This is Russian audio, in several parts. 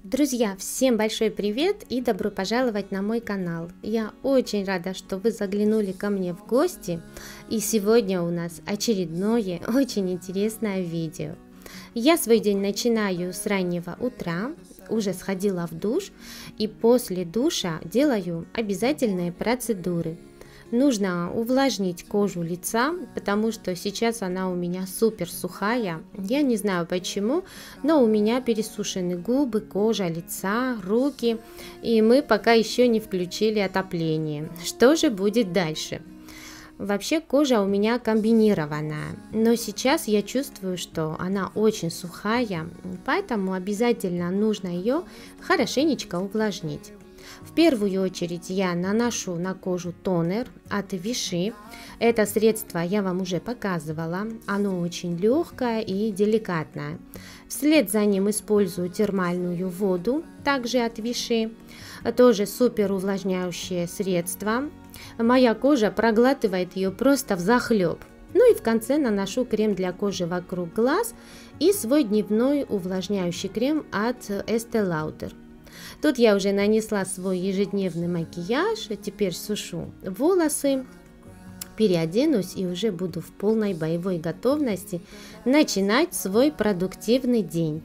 Друзья, всем большой привет и добро пожаловать на мой канал. Я очень рада, что вы заглянули ко мне в гости, и сегодня у нас очередное очень интересное видео. Я свой день начинаю с раннего утра, уже сходила в душ, и после душа делаю обязательные процедуры. Нужно увлажнить кожу лица, потому что сейчас она у меня супер сухая. Я не знаю почему, но у меня пересушены губы, кожа лица, руки. И мы пока еще не включили отопление. Что же будет дальше? Вообще кожа у меня комбинированная, но сейчас я чувствую, что она очень сухая, поэтому обязательно нужно ее хорошенечко увлажнить. В первую очередь я наношу на кожу тонер от Vichy. Это средство я вам уже показывала, оно очень легкое и деликатное. Вслед за ним использую термальную воду, также от Vichy, тоже супер увлажняющее средство. Моя кожа проглатывает ее просто взахлеб. Ну и в конце наношу крем для кожи вокруг глаз и свой дневной увлажняющий крем от Estée Lauder. Тут я уже нанесла свой ежедневный макияж, теперь сушу волосы, переоденусь и уже буду в полной боевой готовности начинать свой продуктивный день.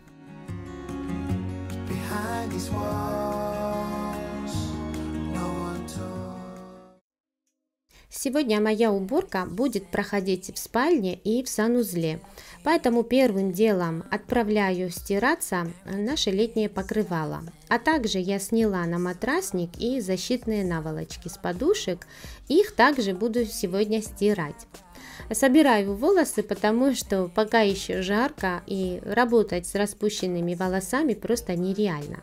Сегодня моя уборка будет проходить в спальне и в санузле, поэтому первым делом отправляю стираться наше летнее покрывало, а также я сняла на матрасник и защитные наволочки с подушек, их также буду сегодня стирать. Собираю волосы, потому что пока еще жарко и работать с распущенными волосами просто нереально.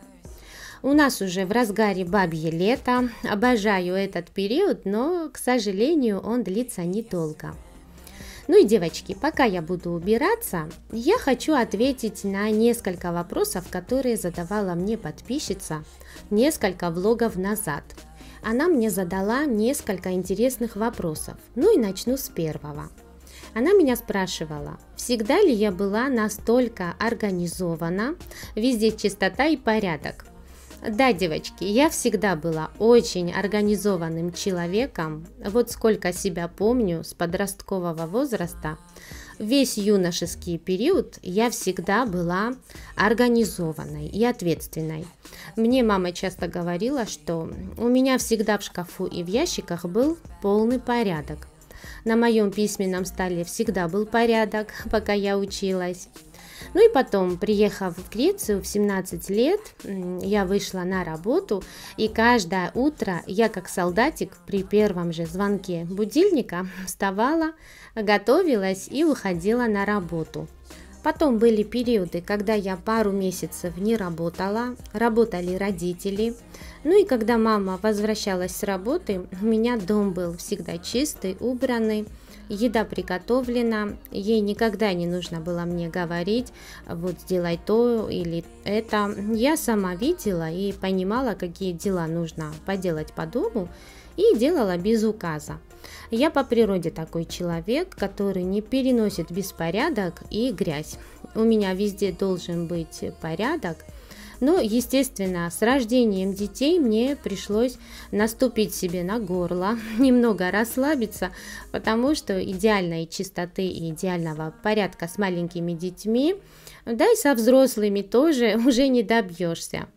У нас уже в разгаре бабье лето, обожаю этот период, но, к сожалению, он длится недолго. Ну и, девочки, пока я буду убираться, я хочу ответить на несколько вопросов, которые задавала мне подписчица несколько влогов назад. Она мне задала несколько интересных вопросов, ну и начну с первого. Она меня спрашивала, всегда ли я была настолько организована, везде чистота и порядок. Да, девочки, я всегда была очень организованным человеком, вот сколько себя помню с подросткового возраста, весь юношеский период я всегда была организованной и ответственной. Мне мама часто говорила, что у меня всегда в шкафу и в ящиках был полный порядок. На моем письменном столе всегда был порядок, пока я училась. Ну и потом, приехав в Грецию в 17 лет, я вышла на работу, и каждое утро я как солдатик при первом же звонке будильника вставала, готовилась и уходила на работу. Потом были периоды, когда я пару месяцев не работала, работали родители. Ну и когда мама возвращалась с работы, у меня дом был всегда чистый, убранный. Еда приготовлена, ей никогда не нужно было мне говорить, вот сделай то или это. Я сама видела и понимала, какие дела нужно поделать по дому, и делала без указа. Я по природе такой человек, который не переносит беспорядок и грязь. У меня везде должен быть порядок. Но, естественно, с рождением детей мне пришлось наступить себе на горло, немного расслабиться, потому что идеальной чистоты и идеального порядка с маленькими детьми, да и со взрослыми тоже уже не добьешься.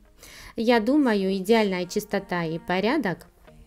Я думаю, идеальная чистота и порядок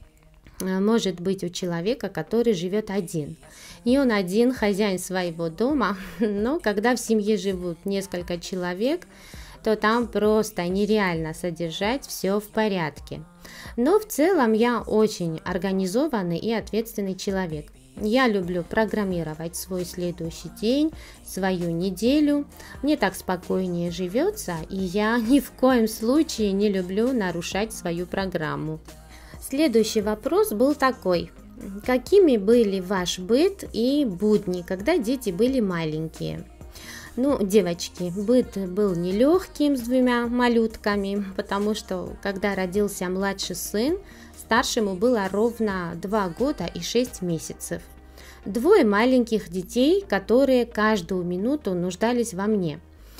может быть у человека, который живет один. И он один, хозяин своего дома, но когда в семье живут несколько человек, то там просто нереально содержать все в порядке. Но в целом я очень организованный и ответственный человек. Я люблю программировать свой следующий день, свою неделю. Мне так спокойнее живется, и я ни в коем случае не люблю нарушать свою программу. Следующий вопрос был такой. Какими были ваш быт и будни, когда дети были маленькие? Ну, девочки, быт был нелегким с двумя малютками, потому что, когда родился младший сын, старшему было ровно 2 года и 6 месяцев. Двое маленьких детей, которые каждую минуту нуждались во мне.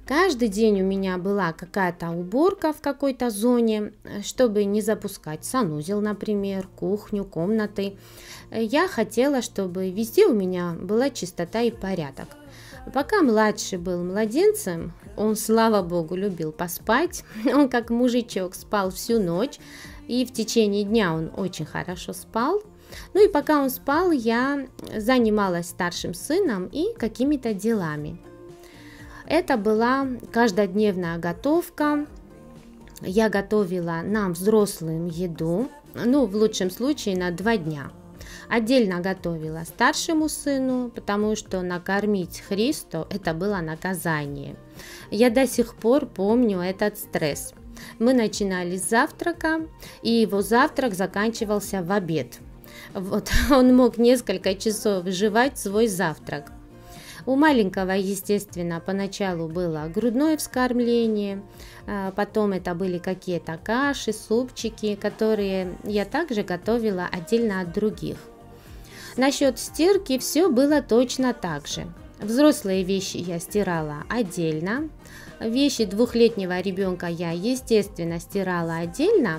Каждый день у меня была какая-то уборка в какой-то зоне, чтобы не запускать санузел, например, кухню, комнаты. Я хотела, чтобы везде у меня была чистота и порядок. Пока младший был младенцем, он, слава богу, любил поспать. Он как мужичок спал всю ночь, и в течение дня он очень хорошо спал. Ну и пока он спал, я занималась старшим сыном и какими-то делами. Это была каждодневная готовка. Я готовила нам, взрослым, еду, в лучшем случае на 2 дня. Отдельно готовила старшему сыну, потому что накормить Христо – это было наказание. Я до сих пор помню этот стресс. Мы начинали с завтрака, и его завтрак заканчивался в обед. Он мог несколько часов жевать свой завтрак. У маленького, естественно, поначалу было грудное вскормление, потом это были какие-то каши, супчики, которые я также готовила отдельно от других. Насчет стирки все было точно так же. Взрослые вещи я стирала отдельно, вещи 2-летнего ребенка я, естественно, стирала отдельно,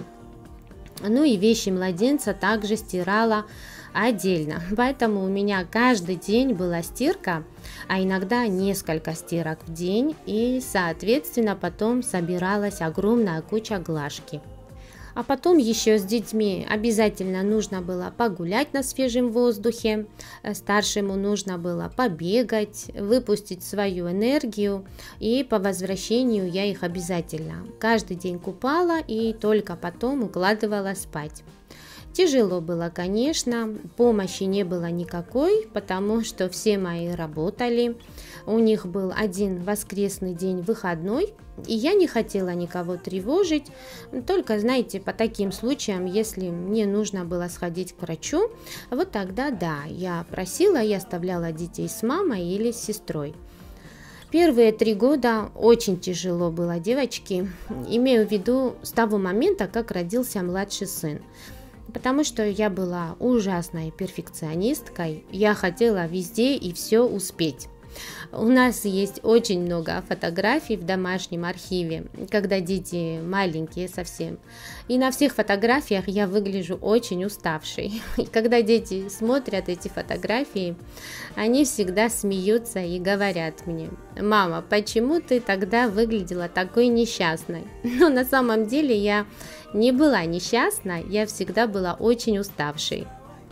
и вещи младенца также стирала отдельно. Поэтому у меня каждый день была стирка, а иногда несколько стирок в день, и, соответственно, потом собиралась огромная куча глажки. А потом еще с детьми обязательно нужно было погулять на свежем воздухе, старшему нужно было побегать, выпустить свою энергию, и по возвращению я их обязательно каждый день купала и только потом укладывала спать. Тяжело было, конечно, помощи не было никакой, потому что все мои работали. У них был один воскресный день выходной, и я не хотела никого тревожить, только, знаете, по таким случаям, если мне нужно было сходить к врачу, вот тогда да, я просила и оставляла детей с мамой или с сестрой. Первые 3 года очень тяжело было, девочки, имею в виду с того момента, как родился младший сын. Потому что я была ужасной перфекционисткой, я хотела везде и все успеть. У нас есть очень много фотографий в домашнем архиве, когда дети маленькие совсем. И на всех фотографиях я выгляжу очень уставшей. И когда дети смотрят эти фотографии, они всегда смеются и говорят мне: «Мама, почему ты тогда выглядела такой несчастной?» Но на самом деле я не была несчастна, я всегда была очень уставшей.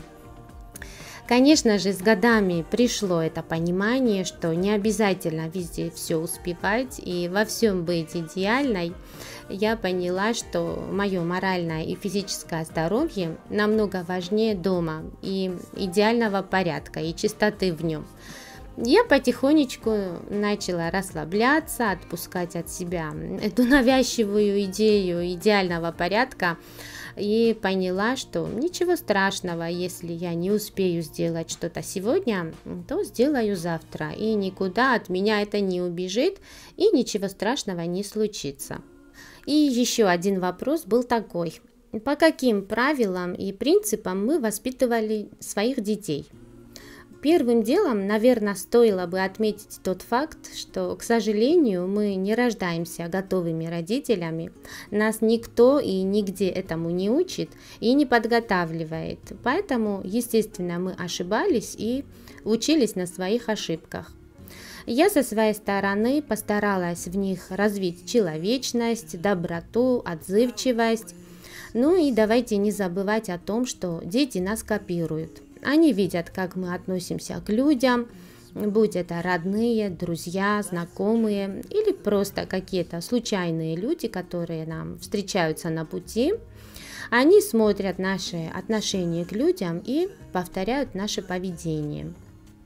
Конечно же, с годами пришло это понимание, что не обязательно везде все успевать и во всем быть идеальной. Я поняла, что мое моральное и физическое здоровье намного важнее дома и идеального порядка и чистоты в нем. Я потихонечку начала расслабляться, отпускать от себя эту навязчивую идею идеального порядка, и поняла, что ничего страшного, если я не успею сделать что-то сегодня, то сделаю завтра, и никуда от меня это не убежит, и ничего страшного не случится. И еще один вопрос был такой: по каким правилам и принципам мы воспитывали своих детей? Первым делом, наверное, стоило бы отметить тот факт, что, к сожалению, мы не рождаемся готовыми родителями. Нас никто и нигде этому не учит и не подготавливает. Поэтому, естественно, мы ошибались и учились на своих ошибках. Я со своей стороны постаралась в них развить человечность, доброту, отзывчивость. И давайте не забывать о том, что дети нас копируют. Они видят, как мы относимся к людям, будь это родные, друзья, знакомые или просто какие-то случайные люди, которые нам встречаются на пути. Они смотрят наши отношения к людям и повторяют наше поведение.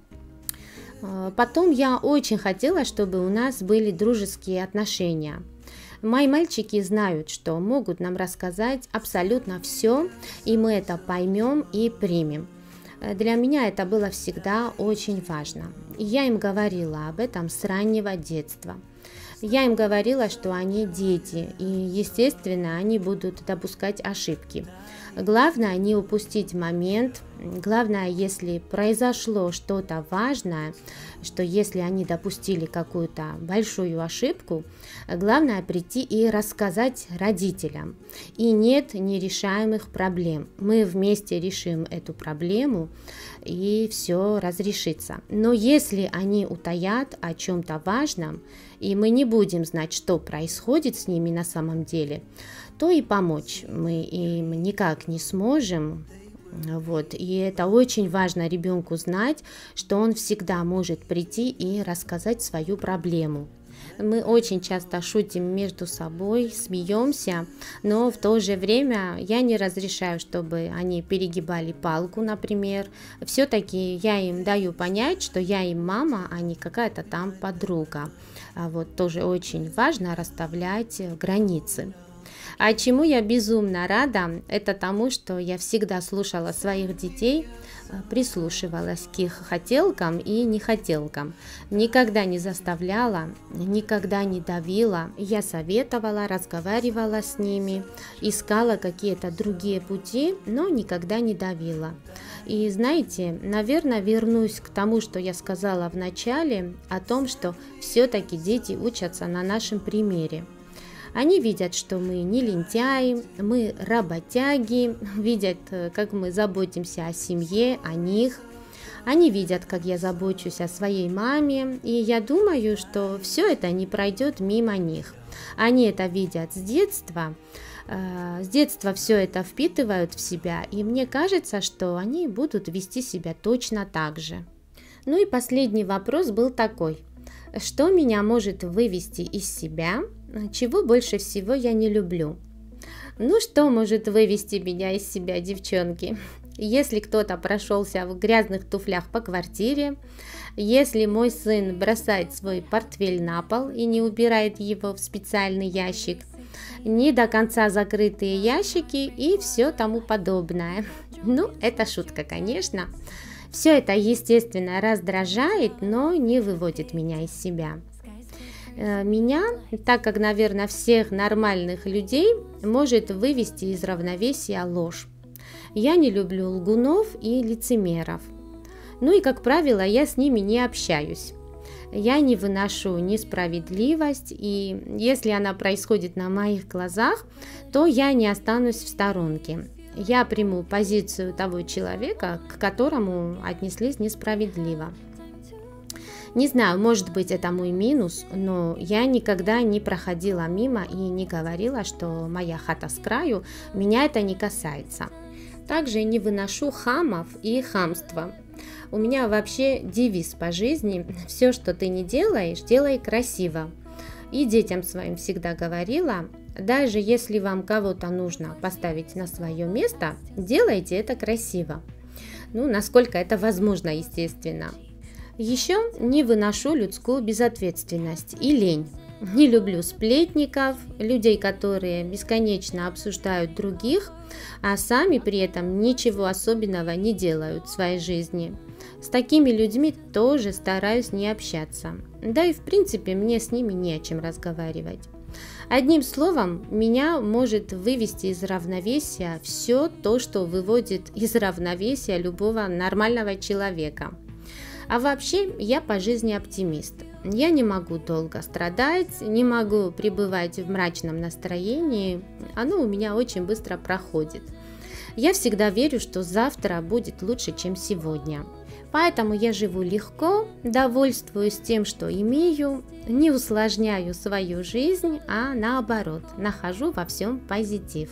Потом я очень хотела, чтобы у нас были дружеские отношения. Мои мальчики знают, что могут нам рассказать абсолютно все, и мы это поймем и примем. Для меня это было всегда очень важно. И я им говорила об этом с раннего детства. Я им говорила, что они дети, и, естественно, они будут допускать ошибки. Главное не упустить момент. Главное, если произошло что-то важное, что если они допустили какую-то большую ошибку, главное прийти и рассказать родителям. И нет нерешаемых проблем. Мы вместе решим эту проблему, и все разрешится. Но если они утаят о чем-то важном, и мы не будем знать, что происходит с ними на самом деле, то и помочь мы им никак не сможем. Вот. И это очень важно ребенку знать, что он всегда может прийти и рассказать свою проблему. Мы очень часто шутим между собой, смеемся, но в то же время я не разрешаю, чтобы они перегибали палку, например. Все-таки я им даю понять, что я им мама, а не какая-то там подруга. Вот тоже очень важно расставлять границы. А чему я безумно рада, это тому, что я всегда слушала своих детей, прислушивалась к их хотелкам и нехотелкам. Никогда не заставляла, никогда не давила. Я советовала, разговаривала с ними, искала какие-то другие пути, но никогда не давила. И знаете, наверное, вернусь к тому, что я сказала в начале, о том, что все-таки дети учатся на нашем примере. Они видят, что мы не лентяи, мы работяги, видят, как мы заботимся о семье, о них. Они видят, как я забочусь о своей маме, и я думаю, что все это не пройдет мимо них. Они это видят с детства все это впитывают в себя, и мне кажется, что они будут вести себя точно так же. Ну и последний вопрос был такой. Что меня может вывести из себя, чего больше всего я не люблю? Ну, что может вывести меня из себя, девчонки? Если кто-то прошелся в грязных туфлях по квартире, если мой сын бросает свой портфель на пол и не убирает его в специальный ящик, не до конца закрытые ящики и все тому подобное. Ну, это шутка, конечно. Все это, естественно, раздражает, но не выводит меня из себя. Меня, так как, наверное, всех нормальных людей, может вывести из равновесия ложь. Я не люблю лгунов и лицемеров. Ну и, как правило, я с ними не общаюсь. Я не выношу несправедливость, и если она происходит на моих глазах, то я не останусь в сторонке. Я приму позицию того человека, к которому отнеслись несправедливо. Не знаю, может быть, это мой минус, но я никогда не проходила мимо и не говорила, что моя хата с краю, меня это не касается. Также не выношу хамов и хамства. У меня вообще девиз по жизни: все, что ты не делаешь, делай красиво. И детям своим всегда говорила: даже если вам кого-то нужно поставить на свое место, делайте это красиво. Ну, насколько это возможно, естественно. Еще не выношу людскую безответственность и лень. Не люблю сплетников, людей, которые бесконечно обсуждают других, а сами при этом ничего особенного не делают в своей жизни. С такими людьми тоже стараюсь не общаться. Да и в принципе мне с ними не о чем разговаривать. Одним словом, меня может вывести из равновесия все то, что выводит из равновесия любого нормального человека. А вообще, я по жизни оптимист. Я не могу долго страдать, не могу пребывать в мрачном настроении. Оно у меня очень быстро проходит. Я всегда верю, что завтра будет лучше, чем сегодня. Поэтому я живу легко, довольствуюсь тем, что имею, не усложняю свою жизнь, а наоборот, нахожу во всем позитив.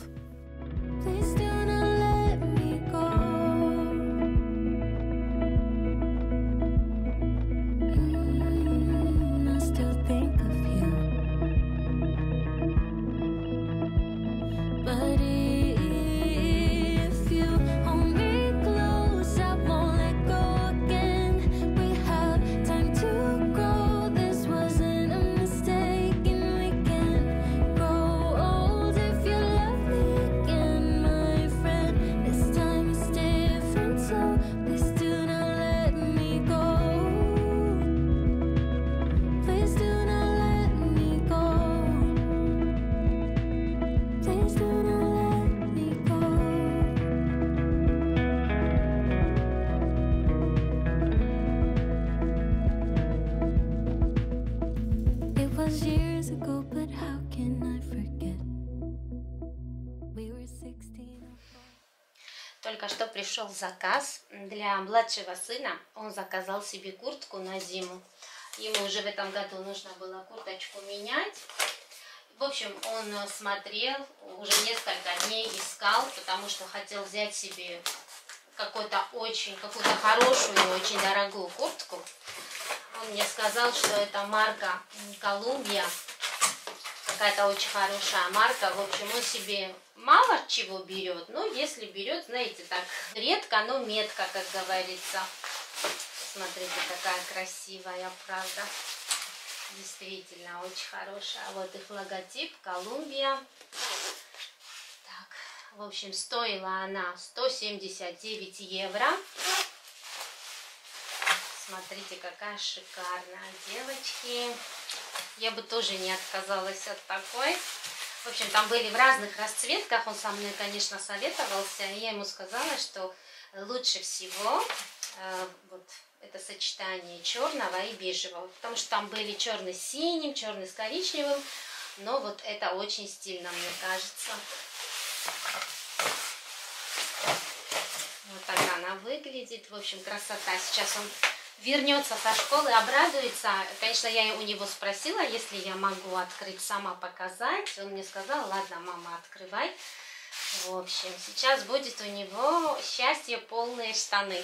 was years ago, but how can I forget? We were 16. Только что пришел заказ для младшего сына. Он заказал себе куртку на зиму. Ему уже в этом году нужно было курточку менять. В общем, он смотрел, уже несколько дней искал, потому что хотел взять себе какую-то хорошую, очень дорогую куртку. Он мне сказал, что это марка Колумбия, какая-то очень хорошая марка. В общем, он себе мало чего берет, но если берет, знаете, так редко, но метко, как говорится. Смотрите, какая красивая, правда. Действительно, очень хорошая. Вот их логотип, Колумбия. Так, в общем, стоила она 179 евро. Смотрите, какая шикарная, девочки. Я бы тоже не отказалась от такой. В общем, там были в разных расцветках. Он со мной, конечно, советовался. И я ему сказала, что лучше всего вот это сочетание черного и бежевого. Потому что там были черный с синим, черный с коричневым. Но вот это очень стильно, мне кажется. Вот так она выглядит. В общем, красота. Сейчас он вернется со школы, обрадуется. Конечно, я у него спросила, если я могу открыть, сама показать. Он мне сказал: ладно, мама, открывай. В общем, сейчас будет у него счастье, полные штаны.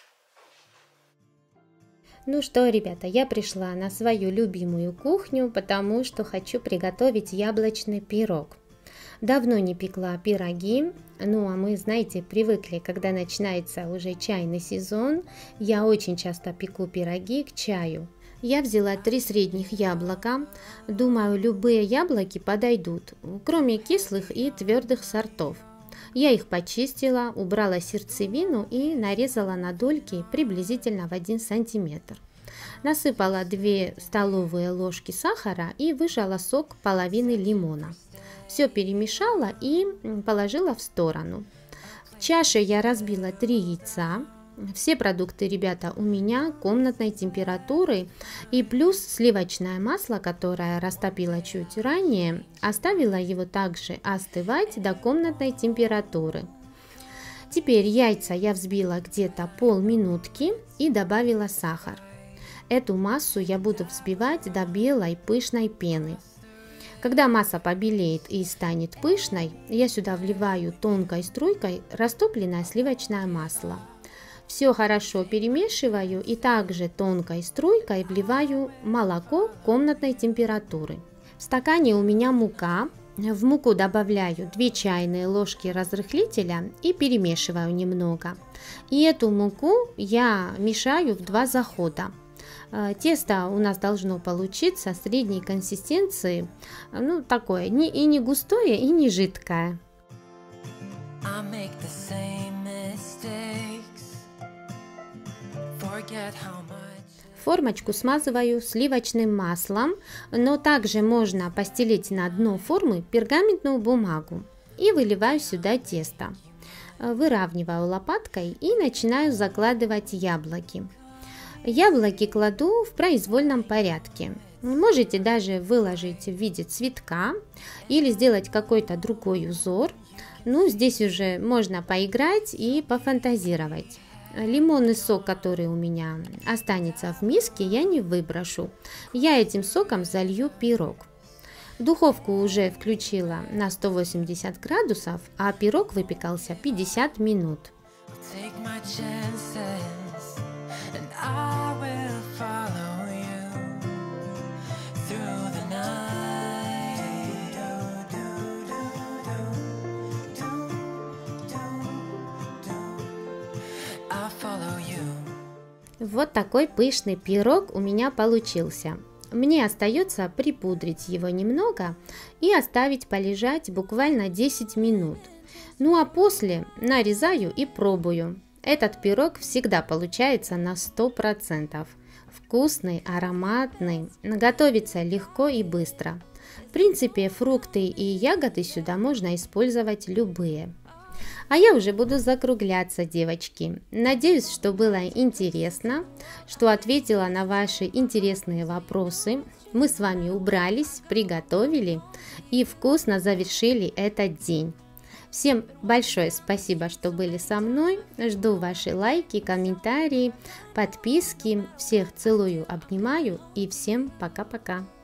Ну что, ребята, я пришла на свою любимую кухню, потому что хочу приготовить яблочный пирог. Давно не пекла пироги, ну а мы, знаете, привыкли, когда начинается уже чайный сезон, я очень часто пеку пироги к чаю. Я взяла 3 средних яблока, думаю, любые яблоки подойдут, кроме кислых и твердых сортов. Я их почистила, убрала сердцевину и нарезала на дольки приблизительно в 1 сантиметр. Насыпала 2 столовые ложки сахара и выжала сок половины лимона. Все перемешала и положила в сторону. В чаше я разбила 3 яйца. Все продукты, ребята, у меня комнатной температуры. И плюс сливочное масло, которое растопила чуть ранее, оставила его также остывать до комнатной температуры. Теперь яйца я взбила где-то полминутки и добавила сахар. Эту массу я буду взбивать до белой пышной пены. Когда масса побелеет и станет пышной, я сюда вливаю тонкой струйкой растопленное сливочное масло. Все хорошо перемешиваю и также тонкой струйкой вливаю молоко комнатной температуры. В стакане у меня мука. В муку добавляю 2 чайные ложки разрыхлителя и перемешиваю немного. И эту муку я мешаю в 2 захода. Тесто у нас должно получиться средней консистенции, ну такое, и не густое, и не жидкое. Формочку смазываю сливочным маслом, но также можно постелить на дно формы пергаментную бумагу и выливаю сюда тесто. Выравниваю лопаткой и начинаю закладывать яблоки. Яблоки кладу в произвольном порядке. Можете даже выложить в виде цветка или сделать какой-то другой узор. Ну, здесь уже можно поиграть и пофантазировать. Лимонный сок, который у меня останется в миске, я не выброшу. Я этим соком залью пирог. Духовку уже включила на 180 градусов, а пирог выпекался 50 минут. Вот такой пышный пирог у меня получился. Мне остается припудрить его немного и оставить полежать буквально 10 минут. Ну а после нарезаю и пробую. Этот пирог всегда получается на 100%. Вкусный, ароматный, готовится легко и быстро. В принципе, фрукты и ягоды сюда можно использовать любые. А я уже буду закругляться, девочки. Надеюсь, что было интересно, что ответила на ваши интересные вопросы. Мы с вами убрались, приготовили и вкусно завершили этот день. Всем большое спасибо, что были со мной. Жду ваши лайки, комментарии, подписки. Всех целую, обнимаю и всем пока-пока.